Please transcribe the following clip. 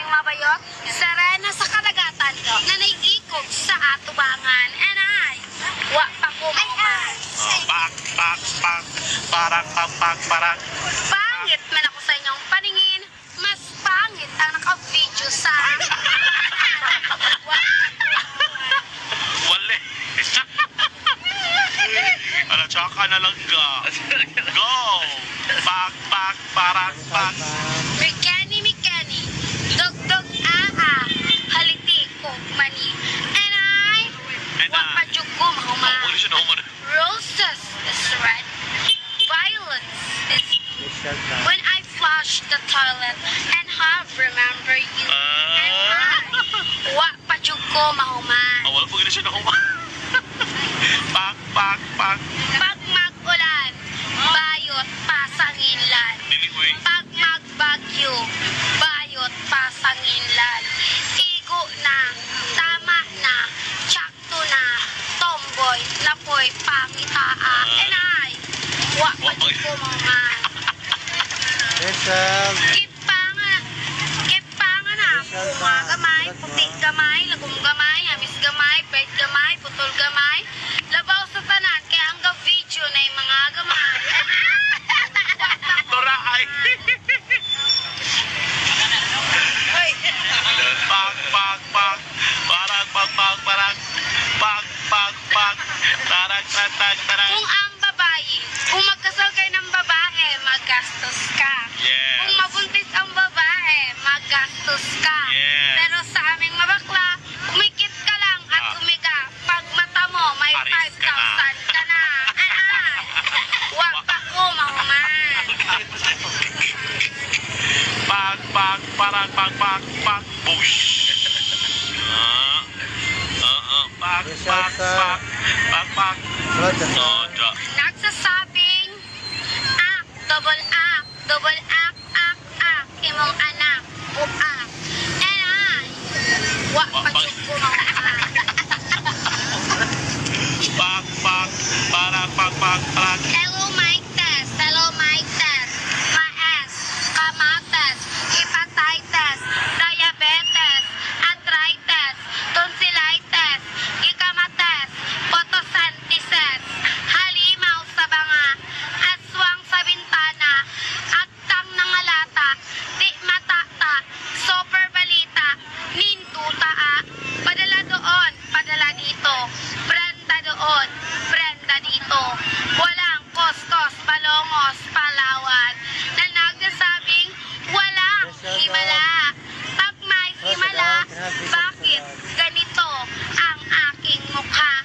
mabayot, serena sa kadagatan, na naiikog sa atubangan. And I, wa pa ko mahuman. Pak, pak, pak, parang, pak, pak, parang. Pangit man ako sa inyong paningin, mas pangit ang naka-video sa akin. Wale. Ano, tsaka na lang ga. Go! Pak, pak, parang, pak. Mikeni, dog, haliti ko, mani. And I, wa pa jug ko mahuman. Huli siya na human. Roses is red, violence is when I flush the toilet and have remember you. And I, wa pa jug ko mahuman. Wala po gina siya na human. Pak, pak, pak. Pag mag-ulan, bayot pasanginlan. Dili, uy. Pag magbagyo, bayot pasanginlan. Igo na, tama na, tsakto na, tomboy, lapoy, pangitaa. And I, wa pa jud ko mahuman. Kipanga na, bunga gamay, puti gamay, lagom gamay, amis gamay, bed gamay, putol gamay. Labaw sa tanan, kaya ang video na yung mga gamay. Tora ay. Pak, pak, pak. Parang, pak, pak, parang. Pak, pak, pak. Tarang, tarang, tarang. Kung ang babae, kung magkasal kayo ng babae, magastos ka. Yes. Kung mabuntis ang babae, magastos ka. Yes. Pero sa aming mabakla, umikit ka lang at umiga. Pag mata mo, may Paris 5,000 ka na. Wag pa ko mahuman. Pak, pak, parang, pak, pak, pak. Bush. Pak, pak, pak. Pak, pak. Soda. Nagsasabing, double ak, imong anak, buak. And I, wag pa jud ko mahuman. Pak, pak, parang, pak, pak, parang. Hello, Mike Test. Maes, kamates, hepatitis, diabetes, arthritis, tonsillitis, ikamates, photosynthesis, halimaw sa banga, aswang sa bintana, agtang nangalata, di matata, super balita, nintuta padala doon, padala dito, Brenda doon, Brenda dito, walang kostos, balongos, palawan, na nagsasabing walang himala. Pag may himala, bakit ganito ang aking mukha?